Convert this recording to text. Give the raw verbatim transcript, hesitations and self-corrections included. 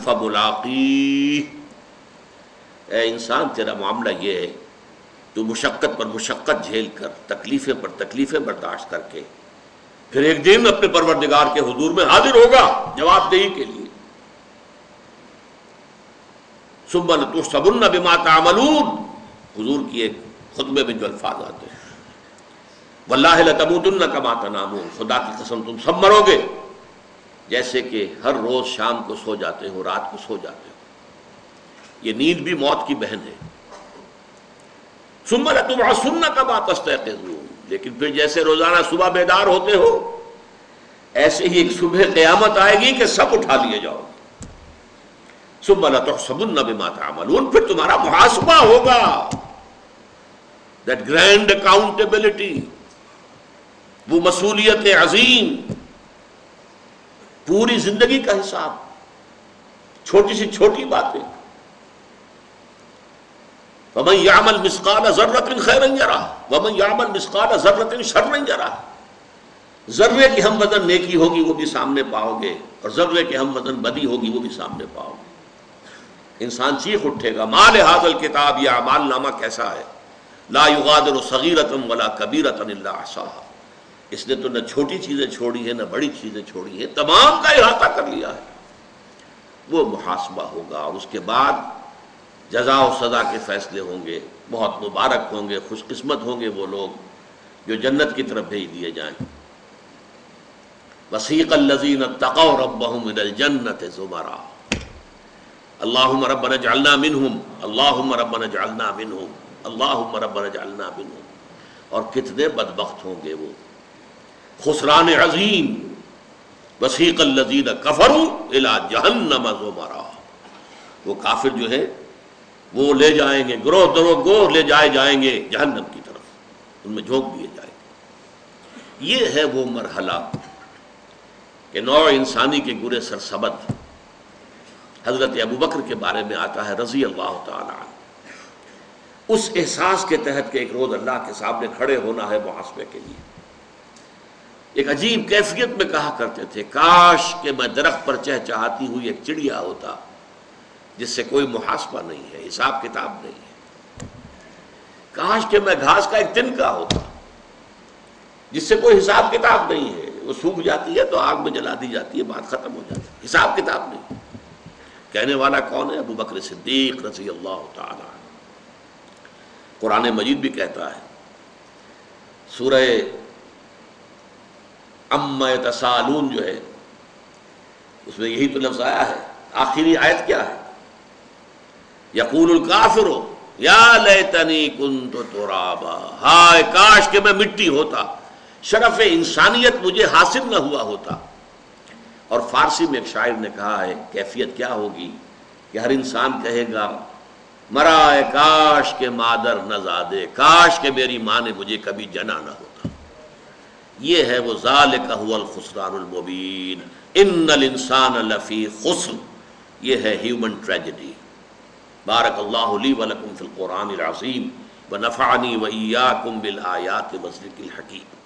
فملاقیہ، اے انسان تیرا معاملہ یہ ہے تو مشقت پر مشقت جھیل کر، تکلیفیں پر تکلیفیں برداشت کر کے پھر ایک دن اپنے پروردگار کے حضور میں حاضر ہوگا جواب دہی کے لیے۔ ثم لتحسبن بما تعملون، حضور کی ایک خطبے میں جو الفاظ آتے ہیں، واللہ لتموتن کما تنامون، خدا کی قسم تم سب مرو گے جیسے کہ ہر روز شام کو سو جاتے ہو، رات کو سو جاتے ہو۔ یہ نیند بھی موت کی بہن ہے۔ ثم لتبعثن کما تستيقظون، لیکن پھر جیسے روزانہ صبح بیدار ہوتے ہو ایسے ہی ایک صبح قیامت آئے گی کہ سب اٹھا لیے جاؤ۔ ثم لتحسبن بما تعملون، پھر تمہارا محاسبہ ہوگا، that grand accountability، وہ مسئولیت عظیم، پوری زندگی کا حساب، چھوٹی سی چھوٹی باتیں۔ وَمَنْ يَعْمَلْ مِثْقَالَ ذَرَّةٍ خَيْرًا يَرَهُ وَمَنْ يَعْمَلْ مِثْقَالَ ذَرَّةٍ شَرًّا يَرَهُ، ذرے کی ہم وزن نیکی ہوگی وہ بھی سامنے پاؤ گے، اور ذرے کی ہم وزن بدی ہوگی وہ بھی سامنے پاؤ گے۔ انسان چیخ اٹھے گا، مَا لِهَذَا الْكِتَابِ، یہ اعمال نامہ کیسا ہے، لَا يُغَادِرُ صَغِيرَةً وَلَا كَبِيرَةً إِلَّا أَحْصَاهَا، اس نے تو نہ چھوٹی چیزیں چھوڑی ہیں نہ بڑی چیزیں چھوڑی ہیں، تمام کا احاطہ کر لیا ہے۔ وہ محاسبہ ہوگا، اور اس کے بعد جزا و سزا کے فیصلے ہوں گے۔ بہت مبارک ہوں گے، خوش قسمت ہوں گے وہ لوگ جو جنت کی طرف بھیج دیے جائیں۔ وَسِيقَ الَّذِينَ اتَّقَوْا رَبَّهُمْ إِلَى الْجَنَّةِ زُمَرًا، اللهم ربنا اجعلنا منهم، اللهم ربنا اجعلنا منهم، اللهم ربنا اجعلنا منهم۔ اور کتنے بدبخت ہوں گے وہ، خسران عظیم۔ وَسِيقَ الَّذِينَ كَفَرُوا إِلَى جَهَنَّمَ زُمَرًا، وہ کافر جو ہے وہ لے جائیں گے، گروہ درو گروہ لے جائے جائیں گے جہنم کی طرف، ان میں جھونک دیے جائیں گے۔ یہ ہے وہ مرحلہ کہ نوع انسانی کے گرے سرسبد حضرت ابوبکر کے بارے میں آتا ہے رضی اللہ تعالی عنہ، اس احساس کے تحت کہ ایک روز اللہ کے سامنے کھڑے ہونا ہے محاسبے کے لیے۔ ایک عجیب کیفیت میں کہا کرتے تھے، کاش کہ میں درخت پر چہچہاتی ہوئی ایک چڑیا ہوتا جس سے کوئی محاسبہ نہیں ہے، حساب کتاب نہیں ہے۔ کاش کہ میں گھاس کا ایک تنکا ہوتا جس سے کوئی حساب کتاب نہیں ہے، وہ سوکھ جاتی ہے تو آگ میں جلا دی جاتی ہے، بات ختم ہو جاتی ہے، حساب کتاب نہیں۔ کہنے والا کون ہے؟ ابو بکر صدیق رضی اللہ تعالی عنہ۔ قرآن مجید بھی کہتا ہے، سورہ عما یتساءلون جو ہے اس میں یہی تو لفظ آیا ہے، آخری آیت کیا ہے؟ یقول الکافر یا لیتنی کنت ترابا، ہائے کاش کہ میں مٹی ہوتا، شرف انسانیت مجھے حاصل نہ ہوا ہوتا۔ اور فارسی میں ایک شاعر نے کہا ہے کیفیت کیا ہوگی کہ ہر انسان کہے گا مرائے کاش کہ مادر نہ زادے، کاش کہ میری ماں نے مجھے کبھی جنا نہ ہوتا۔ یہ ہے وہ ذالک هو الخسران المبین، ان الانسان لفی خسر، یہ ہے ہیومن ٹریجڈی۔ بارک اللہ لی ولکم فی القرآن العظیم ونفعنی وإیاکم بالآیات والذکر الحکیم۔